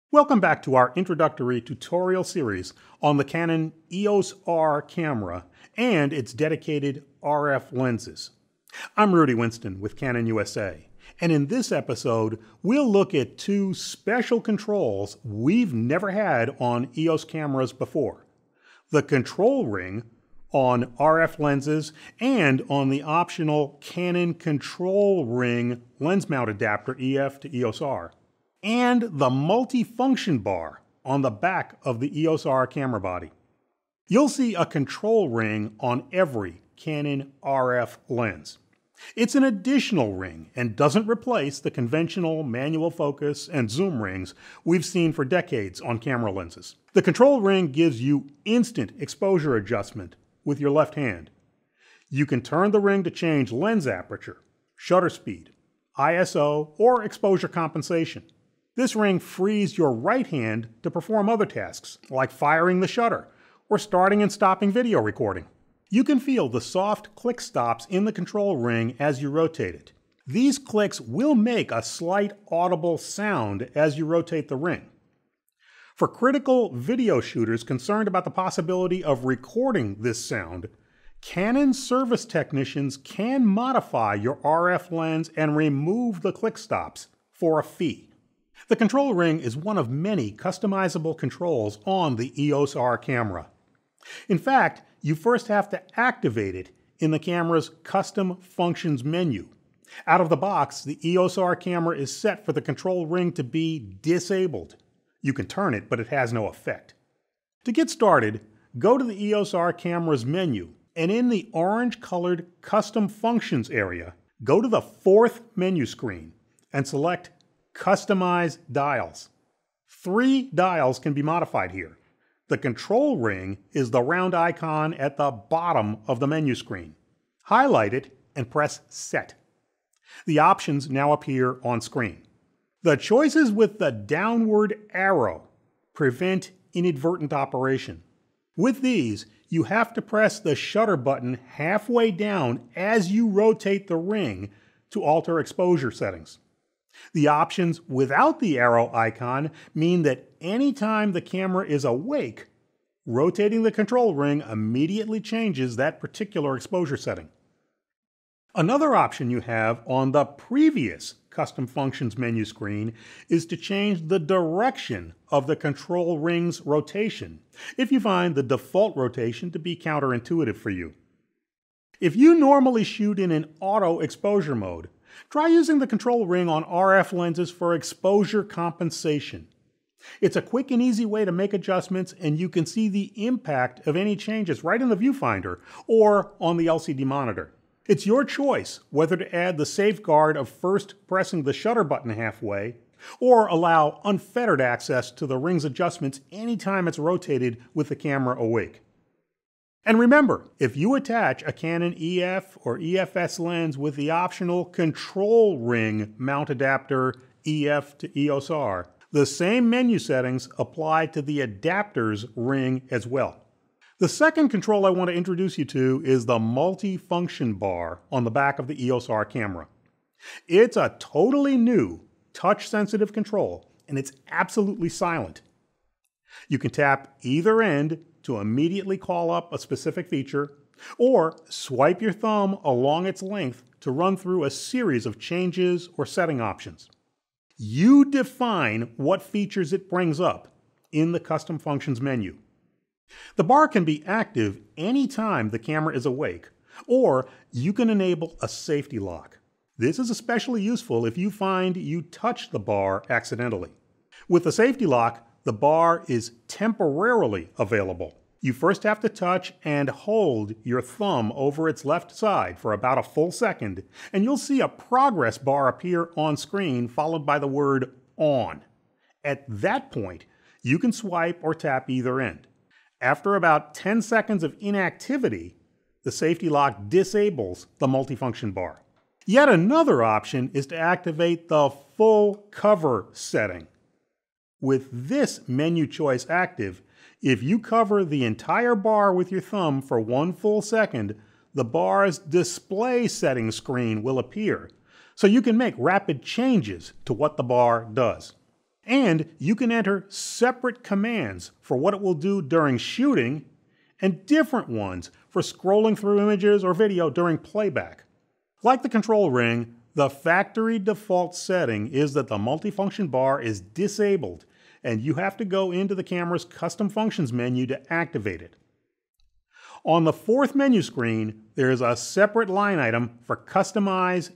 Welcome back to our introductory tutorial series on the Canon EOS R camera and its dedicated RF lenses. I'm Rudy Winston with Canon USA, and in this episode we'll look at two special controls we've never had on EOS cameras before. The control ring on RF lenses and on the optional Canon control ring lens mount adapter EF to EOS R. And the multifunction bar on the back of the EOS R camera body. You'll see a control ring on every Canon RF lens. It's an additional ring and doesn't replace the conventional manual focus and zoom rings we've seen for decades on camera lenses. The control ring gives you instant exposure adjustment with your left hand. You can turn the ring to change lens aperture, shutter speed, ISO, or exposure compensation. This ring frees your right hand to perform other tasks, like firing the shutter or starting and stopping video recording. You can feel the soft click stops in the control ring as you rotate it. These clicks will make a slight audible sound as you rotate the ring. For critical video shooters concerned about the possibility of recording this sound, Canon service technicians can modify your RF lens and remove the click stops for a fee. The control ring is one of many customizable controls on the EOS R camera. In fact, you first have to activate it in the camera's Custom Functions menu. Out of the box, the EOS R camera is set for the control ring to be disabled. You can turn it, but it has no effect. To get started, go to the EOS R camera's menu, and in the orange-colored Custom Functions area, go to the fourth menu screen and select Customize Dials. 3 dials can be modified here. The control ring is the round icon at the bottom of the menu screen. Highlight it and press Set. The options now appear on screen. The choices with the downward arrow prevent inadvertent operation. With these, you have to press the shutter button halfway down as you rotate the ring to alter exposure settings. The options without the arrow icon mean that anytime the camera is awake, rotating the control ring immediately changes that particular exposure setting. Another option you have on the previous Custom Functions menu screen is to change the direction of the control ring's rotation if you find the default rotation to be counterintuitive for you. If you normally shoot in an auto exposure mode, try using the control ring on RF lenses for exposure compensation. It's a quick and easy way to make adjustments, and you can see the impact of any changes right in the viewfinder or on the LCD monitor. It's your choice whether to add the safeguard of first pressing the shutter button halfway or allow unfettered access to the ring's adjustments anytime it's rotated with the camera awake. And remember, if you attach a Canon EF or EF-S lens with the optional control ring mount adapter EF to EOS R, the same menu settings apply to the adapter's ring as well. The second control I want to introduce you to is the Multifunction Bar on the back of the EOS R camera. It's a totally new touch-sensitive control, and it's absolutely silent. You can tap either end to immediately call up a specific feature, or swipe your thumb along its length to run through a series of changes or setting options. You define what features it brings up in the Custom Functions menu. The bar can be active anytime the camera is awake, or you can enable a safety lock. This is especially useful if you find you touch the bar accidentally. With the safety lock, the bar is temporarily available. You first have to touch and hold your thumb over its left side for about a full second, and you'll see a progress bar appear on screen followed by the word On. At that point, you can swipe or tap either end. After about 10 seconds of inactivity, the safety lock disables the multifunction bar. Yet another option is to activate the full cover setting. With this menu choice active, if you cover the entire bar with your thumb for 1 full second, the bar's display settings screen will appear, so you can make rapid changes to what the bar does. And you can enter separate commands for what it will do during shooting and different ones for scrolling through images or video during playback. Like the control ring, the factory default setting is that the multifunction bar is disabled and you have to go into the camera's custom functions menu to activate it. On the fourth menu screen, there is a separate line item for Customize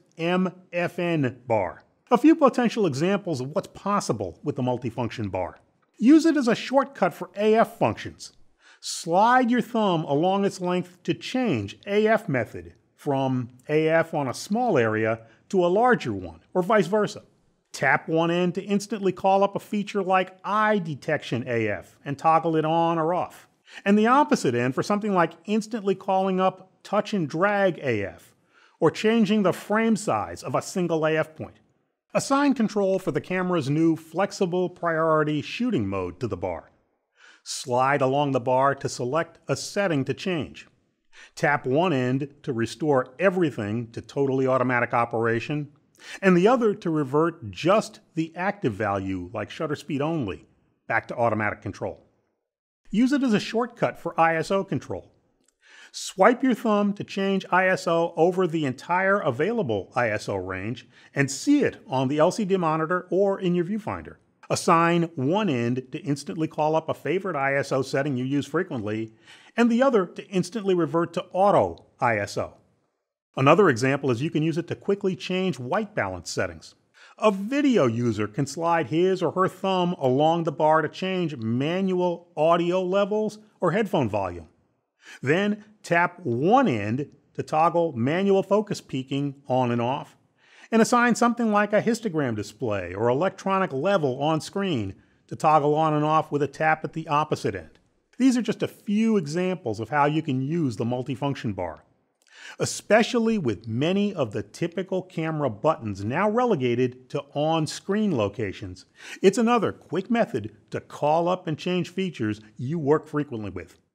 MFN bar. A few potential examples of what's possible with the multifunction bar. Use it as a shortcut for AF functions. Slide your thumb along its length to change AF method from AF on a small area to a larger one, or vice versa. Tap one end to instantly call up a feature like eye detection AF and toggle it on or off. And the opposite end for something like instantly calling up touch and drag AF, or changing the frame size of a single AF point. Assign control for the camera's new flexible priority shooting mode to the bar. Slide along the bar to select a setting to change. Tap one end to restore everything to totally automatic operation, and the other to revert just the active value, like shutter speed only, back to automatic control. Use it as a shortcut for ISO control. Swipe your thumb to change ISO over the entire available ISO range and see it on the LCD monitor or in your viewfinder. Assign one end to instantly call up a favorite ISO setting you use frequently, and the other to instantly revert to auto ISO. Another example is you can use it to quickly change white balance settings. A video user can slide his or her thumb along the bar to change manual audio levels or headphone volume. Then tap one end to toggle manual focus peaking on and off, and assign something like a histogram display or electronic level on screen to toggle on and off with a tap at the opposite end. These are just a few examples of how you can use the multifunction bar. Especially with many of the typical camera buttons now relegated to on-screen locations, it's another quick method to call up and change features you work frequently with.